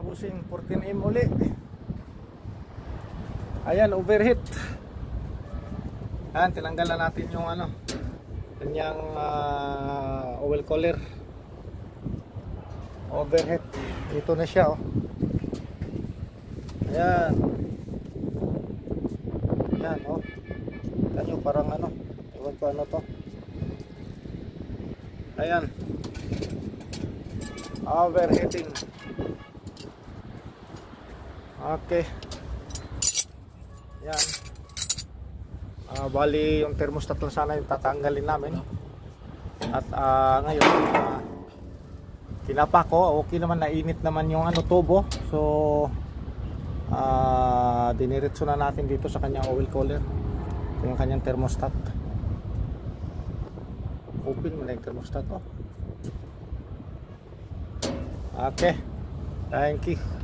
busing 14M uli. Ayan, overheat. Ayan, tinanggal na natin yung ano, kanyang oil cooler. Overheat. Dito na siya, oh. Ayan. Ayan, oh. Kanyo parang ano, ewan ko ano to. Ayan. Overheating. Okay. Yan. Bali yung thermostat lang sana yung tatanggalin namin. At ngayon kinapa ko, okay naman, nainit naman yung ano, tubo. So diniretso na natin dito sa kanyang oil cooler. Ito yung kanyang thermostat. Open mo na yung thermostat, oh. Okay. Thank you.